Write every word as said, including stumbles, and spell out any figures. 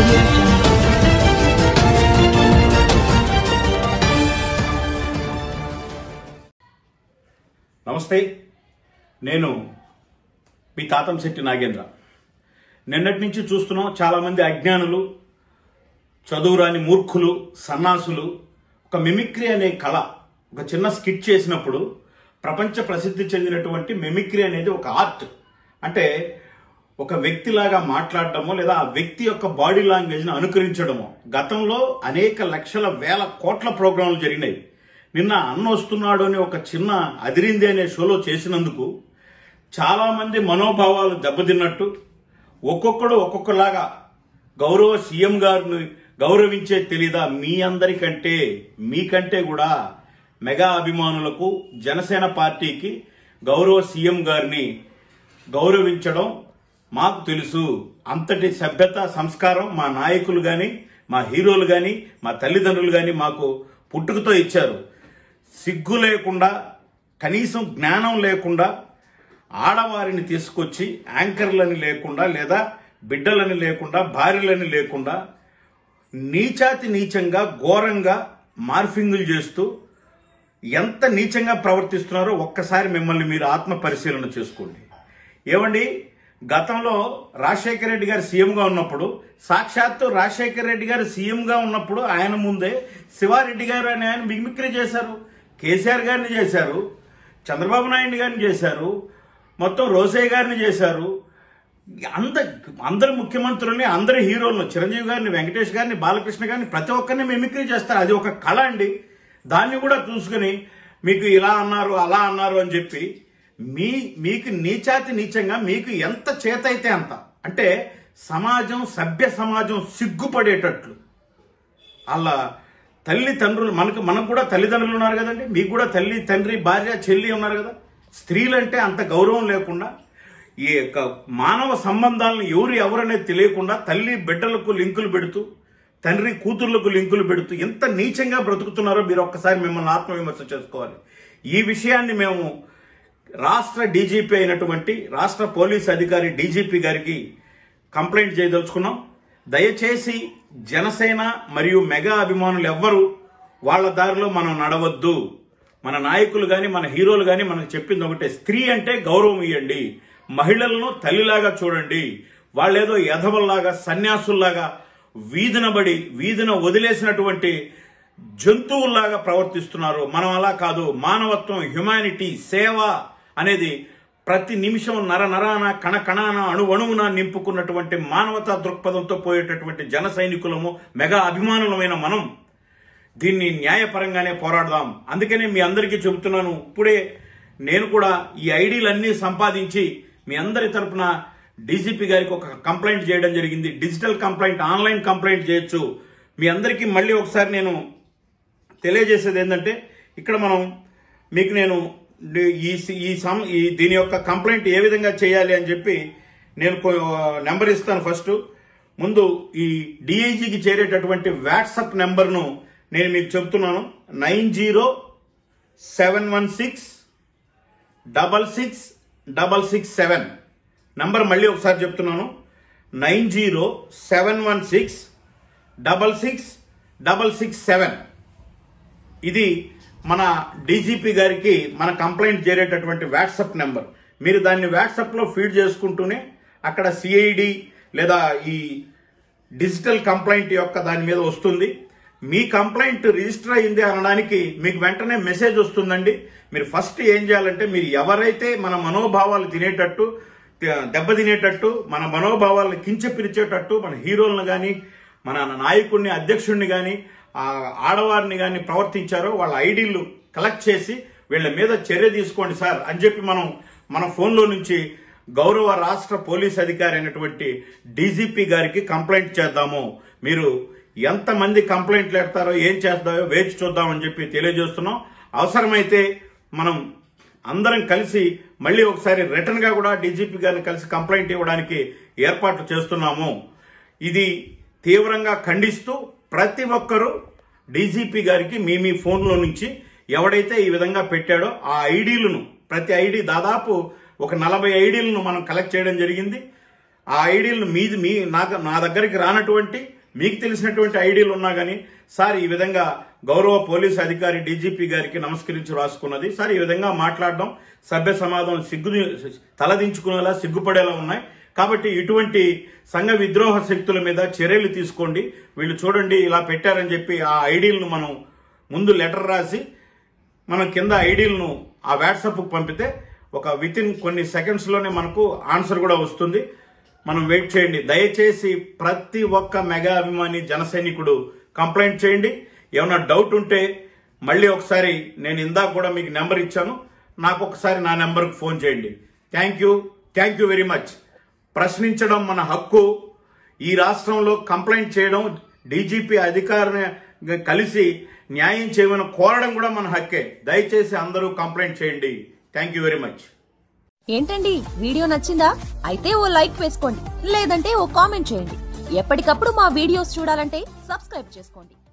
audio jungle. నమస్తే, నేను మీ తాతంశెట్టి నాగేంద్ర. నిన్నటి నుంచి చూస్తున్నాం, చాలామంది అజ్ఞానులు, చదువురాని మూర్ఖులు, సన్నాసులు ఒక మిమిక్రీ అనే కళ, ఒక చిన్న స్కిట్ చేసినప్పుడు ప్రపంచ ప్రసిద్ధి చెందినటువంటి మిమిక్రీ అనేది ఒక ఆర్ట్. అంటే ఒక వ్యక్తిలాగా మాట్లాడటమో లేదా ఆ వ్యక్తి యొక్క బాడీ లాంగ్వేజ్ని అనుకరించడమో. గతంలో అనేక లక్షల వేల కోట్ల ప్రోగ్రాంలు జరిగినాయి. నిన్న అన్న వస్తున్నాడు అని ఒక చిన్న అదిరింది అనే షోలో చేసినందుకు చాలామంది మనోభావాలు దెబ్బతిన్నట్టు, ఒక్కొక్కడు ఒక్కొక్కలాగా గౌరవ సీఎం గారిని గౌరవించే తెలీదా మీ అందరికంటే, మీకంటే కూడా మెగా అభిమానులకు, జనసేన పార్టీకి గౌరవ సీఎం గారిని గౌరవించడం మాకు తెలుసు. అంతటి సభ్యత, సంస్కారం మా నాయకులు కానీ, మా హీరోలు కానీ, మా తల్లిదండ్రులు కానీ మాకు పుట్టుకతో ఇచ్చారు. సిగ్గు లేకుండా, కనీసం జ్ఞానం లేకుండా ఆడవారిని తీసుకొచ్చి యాంకర్లని లేకుండా, లేదా బిడ్డలని లేకుండా, భార్యలని లేకుండా నీచాతి నీచంగా, ఘోరంగా మార్ఫింగులు చేస్తూ ఎంత నీచంగా ప్రవర్తిస్తున్నారో ఒక్కసారి మిమ్మల్ని మీరు ఆత్మ పరిశీలన చేసుకోండి. ఏమండి, గతంలో రాజశేఖర రెడ్డి గారు సీఎంగా ఉన్నప్పుడు, సాక్షాత్తు రాజశేఖర రెడ్డి గారు సీఎంగా ఉన్నప్పుడు ఆయన ముందే శివారెడ్డి గారు అని ఆయన మిమిక్రీ చేశారు. కేసీఆర్ గారిని చేశారు, చంద్రబాబు నాయుడు గారిని చేశారు, మొత్తం రోసయ్య గారిని చేశారు. అంద అందరు ముఖ్యమంత్రుల్ని, అందరి హీరోలను, చిరంజీవి గారిని, వెంకటేష్ గారిని, బాలకృష్ణ గారిని, ప్రతి ఒక్కరిని మిమిక్రీ చేస్తారు. అది ఒక కళ అండి. దాన్ని కూడా చూసుకుని మీకు ఇలా అన్నారు, అలా అన్నారు అని చెప్పి మీ మీకు నీచాతి నీచంగా మీకు ఎంత చేతైతే అంత, అంటే సమాజం, సభ్య సమాజం సిగ్గుపడేటట్లు అలా తల్లి తండ్రులు, మనకు మనకు కూడా తల్లిదండ్రులు ఉన్నారు కదండి, మీకు కూడా తల్లి, తండ్రి, భార్య, చెల్లి ఉన్నారు కదా. స్త్రీలంటే అంత గౌరవం లేకుండా, ఈ యొక్క మానవ సంబంధాలను ఎవరు ఎవరనేది తెలియకుండా తల్లి బిడ్డలకు లింకులు పెడుతూ, తండ్రి కూతుర్లకు లింకులు పెడుతూ ఎంత నీచంగా బ్రతుకుతున్నారో మీరు ఒక్కసారి మిమ్మల్ని ఆత్మవిమర్శ చేసుకోవాలి. ఈ విషయాన్ని మేము రాష్ట్ర డీజీపీ అయినటువంటి రాష్ట్ర పోలీస్ అధికారి డీజీపీ గారికి కంప్లైంట్ చేయదలుచుకున్నాం. దయచేసి జనసేన మరియు మెగా అభిమానులు ఎవ్వరూ వాళ్ళ దారిలో మనం నడవద్దు. మన నాయకులు కానీ, మన హీరోలు కానీ మనకు చెప్పింది ఒకటే, స్త్రీ అంటే గౌరవం ఇవ్వండి, మహిళలను తల్లిలాగా చూడండి. వాళ్ళేదో యధవల్లాగా, సన్యాసుల్లాగా వీధినబడి వీధిన వదిలేసినటువంటి జంతువుల్లాగా ప్రవర్తిస్తున్నారు. మనం అలా కాదు. మానవత్వం, హ్యుమానిటీ, సేవ అనేది ప్రతి నిమిషం నర నరాన, కణ కణాన, అణు అణువున నింపుకున్నటువంటి మానవతా దృక్పథంతో పోయేటటువంటి జన సైనికులము, మెగా అభిమానులమైన మనం దీన్ని న్యాయపరంగానే పోరాడదాం. అందుకనే మీ అందరికీ చెబుతున్నాను, ఇప్పుడే నేను కూడా ఈ ఐడీలన్నీ సంపాదించి మీ అందరి తరపున డీజీపీ గారికి ఒక కంప్లైంట్ చేయడం జరిగింది. డిజిటల్ కంప్లైంట్, ఆన్లైన్ కంప్లైంట్ చేయొచ్చు. మీ అందరికీ మళ్ళీ ఒకసారి నేను తెలియజేసేది ఏంటంటే, ఇక్కడ మనం మీకు నేను ఈ ఈ సం ఈ దీని యొక్క కంప్లైంట్ ఏ విధంగా చేయాలి అని చెప్పి నేను నెంబర్ ఇస్తాను. ఫస్ట్ ముందు ఈ డిఐజీకి చేరేటటువంటి వాట్సాప్ నెంబర్ను నేను మీకు చెప్తున్నాను. Nine zero seven one six double six double six seven number మళ్ళీ ఒకసారి చెప్తున్నాను. Nine zero seven one six double six double six seven ఇది మన డీజీపీ గారికి మన కంప్లైంట్ చేరేటటువంటి వాట్సాప్ నెంబర్. మీరు దాన్ని వాట్సాప్లో ఫీడ్ చేసుకుంటూనే అక్కడ సిఐడి లేదా ఈ డిజిటల్ కంప్లైంట్ యొక్క దాని మీద వస్తుంది. మీ కంప్లైంట్ రిజిస్టర్ అయింది అనడానికి మీకు వెంటనే మెసేజ్ వస్తుందండి. మీరు ఫస్ట్ ఏం చేయాలంటే, మీరు ఎవరైతే మన మనోభావాలు తినేటట్టు, దెబ్బతినేటట్టు, మన మనోభావాలను కించపరిచేటట్టు మన హీరోలను కానీ, మన నాయకుడిని, అధ్యక్షుడిని కానీ, ఆడవారిని కానీ ప్రవర్తించారో వాళ్ళ ఐడీలు కలెక్ట్ చేసి వీళ్ళ మీద చర్య తీసుకోండి సార్ అని చెప్పి మనం మన ఫోన్లో నుంచి గౌరవ రాష్ట్ర పోలీస్ అధికారి అయినటువంటి డీజీపీ గారికి కంప్లైంట్ చేద్దాము. మీరు ఎంతమంది కంప్లైంట్లు పెడతారో, ఏం చేస్తారో వేచి చూద్దామని చెప్పి తెలియజేస్తున్నాం. అవసరమైతే మనం అందరం కలిసి మళ్ళీ ఒకసారి రిటర్న్ గా కూడా డీజీపీ గారిని కలిసి కంప్లైంట్ ఇవ్వడానికి ఏర్పాట్లు చేస్తున్నాము. ఇది తీవ్రంగా ఖండిస్తూ ప్రతి ఒక్కరూ డీజీపీ గారికి మీ మీ ఫోన్లో నుంచి ఎవడైతే ఈ విధంగా పెట్టాడో ఆ ఐడీలను, ప్రతి ఐడి దాదాపు ఒక నలభై ఐడీలను మనం కలెక్ట్ చేయడం జరిగింది. ఆ ఐడీలను మీది మీ నాకు నా దగ్గరికి రానటువంటి మీకు తెలిసినటువంటి ఐడీలు ఉన్నా కానీ సార్ ఈ విధంగా గౌరవ పోలీసు అధికారి డీజీపీ గారికి నమస్కరించి రాసుకున్నది సార్, ఈ విధంగా మాట్లాడడం సభ్య సమాజం సిగ్గు తలదించుకునేలా సిగ్గుపడేలా ఉన్నాయి. కాబట్టి ఇటువంటి సంఘ విద్రోహ శక్తుల మీద చర్యలు తీసుకోండి. వీళ్ళు చూడండి ఇలా పెట్టారని చెప్పి ఆ ఐడీలను మనం ముందు లెటర్ రాసి మనం కింద ఐడీలను ఆ వాట్సాప్కు పంపితే ఒక విత్ ఇన్ కొన్ని సెకండ్స్లోనే మనకు ఆన్సర్ కూడా వస్తుంది. మనం వెయిట్ చేయండి. దయచేసి ప్రతి ఒక్క మెగా అభిమాని జన సైనికుడు కంప్లైంట్ చేయండి. ఏమైనా డౌట్ ఉంటే మళ్ళీ ఒకసారి నేను ఇందాక కూడా మీకు నెంబర్ ఇచ్చాను, నాకు ఒకసారి నా నెంబర్కి ఫోన్ చేయండి. Thank you thank you very much. ప్రశ్నించడం మన హక్కు. ఈ రాష్ట్రంలో కంప్లైంట్ చేయడం, డీజీపీ అధికారిని కలిసి న్యాయం చేయమని కోరడం కూడా మన హక్కే. దయచేసి అందరూ కంప్లైంట్ చేయండి. Thank you very much. ఏంటండి వీడియో నచ్చిందా? అయితే ఓ లైక్ వేసుకోండి, లేదంటే ఓ కామెంట్ చేయండి. ఎప్పటికప్పుడు మా వీడియోస్ చూడాలంటే సబ్స్క్రైబ్ చేసుకోండి.